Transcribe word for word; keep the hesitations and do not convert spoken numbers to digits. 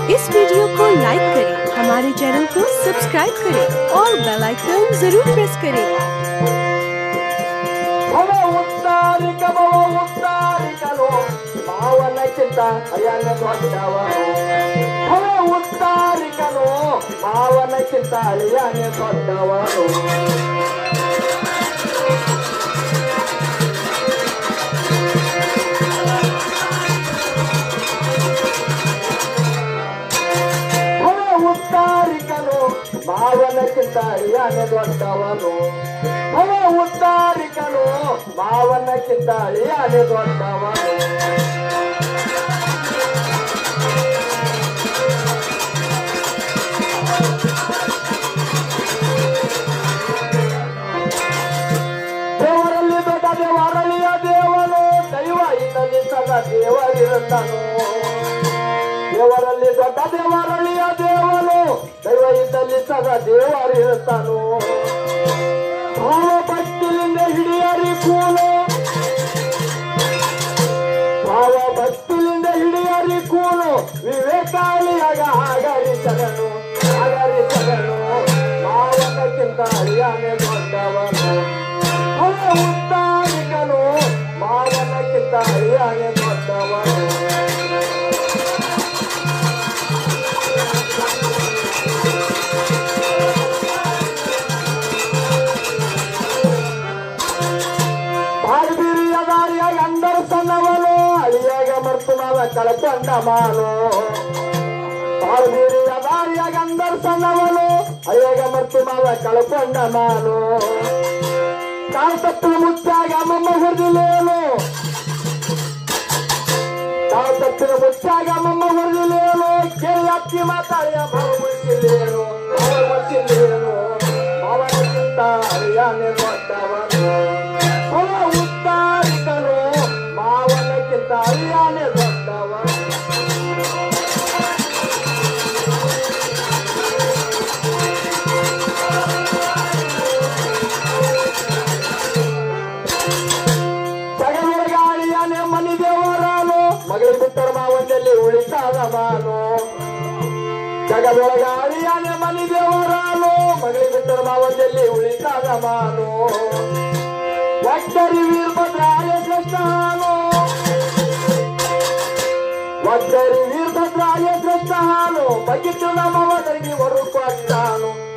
इस वीडियो को लाइक करें, हमारे चैनल को सब्सक्राइब करें और बेल आइकन जरूर प्रेस करें। ಭಾವನಕ್ಕಿಂತಾಳಿಯಾನೆ ದೊಡ್ಡವನು ಅವ ಉತ್ತಾರಿಕನು ಭಾವನಕ್ಕಿಂತಾಳಿಯಾನೆ ದೊಡ್ಡವನು ದೇವರಲ್ಲಿ ದೊಡ್ಡ ದೇವರಳಿಯ ದೇವನು ದೈವ ಇದ್ದಲ್ಲಿ ಸದಾ ದೇವರಿರುತ್ತಾನು ದೇವರಲ್ಲಿ ದೊಡ್ಡ ದೇವರಳಿಯ ದೇವನು ದೈವ ಇದ್ದಲ್ಲಿ ಸದಾ ದೇವರಿರುತ್ತಾನು ಭಾವ ಭಕ್ತಿಯಿಂದ ಹಿಡಿಯರಿ ಕೂಲು ಭಾವ ಭಕ್ತಿಯಿಂದ ಹಿಡಿಯರಿ ಕೂಲು ವಿವೇಕಾಳಿಯಾಗ ಆಗರಿಸದನು ಆಗರಿಸದನು ಭಾವನಕ್ಕಿಂತ ಅಳಿಯಾನೆ ದೊಡ್ಡವನು ಅವ ಉತ್ತಾರಿಕನು ಭಾವನಕ್ಕಿಂತ ಅಳಿಯಾನೆ ದೊಡ್ಡವನು ಸಣ್ಣವನು ಅಳಿಯಾಗ ಮರ್ತು ಮಾವ ಕಳಕೊಂಡ ಮಾನು ಪಾರ್ವೀರಿಯ ದಾರಿಯಾಗ ಅಂದರ್ ಸಣ್ಣವನು ಅಳಿಯಾಗ ಮರ್ತು ಮಾವ ಕಳಕೊಂಡ ಮಾನು ತಾವು ತಪ್ಪಿನ ಮುಚ್ಚಾಗ ಅಮ್ಮಮ್ಮ ಹೊರದಿಲ್ಲೇನು ತಾವು ತಪ್ಪಿನ ಮುಚ್ಚಾಗ ಅಮ್ಮಮ್ಮ ಹೊರದಿಲ್ಲೇನು ಕೇಳಿ ಅಕ್ಕಿ ಮಾತಾಡಿಯ ಭಾವ ಮುಚ್ಚಿಲ್ಲೇನು ಭಾವ ಮುಚ್ಚಿಲ್ಲೇನು ಭಾವನಕ್ಕಿಂತ ಅಳಿಯಾನೆ ದೊಡ್ಡವನು ಅವ ಉತ್ತಾರಿಕನು ಭಾವನಕ್ಕಿಂತ ಅಳಿಯಾನೆ ದೊಡ್ಡವನು ಜಗದೊಳಗಾಳಿಯಾನೆ ಮನಿ ದೇವರಾನು ಮಗಳ ಬಿಟ್ಟರ ಮಾವಂದಲ್ಲಿ ಉಳಿತಾದ ಮಾನು ಜಗದೊಳಗಾಳಿಯಾನೆ ಮನಿ ದೇವರಾನು ಮಗಳ ಬಿಟ್ಟರ ಮಾವಂದಲ್ಲಿ ಉಳಿತಾದ ಮಾನು ಒಟ್ಟರಿ ವೀರಭದ್ರಾಯ ಶ್ರೇಷ್ಠಾನು ಒಟ್ಟರಿ ವೀರಭದ್ರಾಯ ಶ್ರೇಷ್ಠಾನು ಬಗಿಟ್ಟು ನಮ್ಮವರಿಗೆ ಹೊರಕೊಟ್ಟಾನು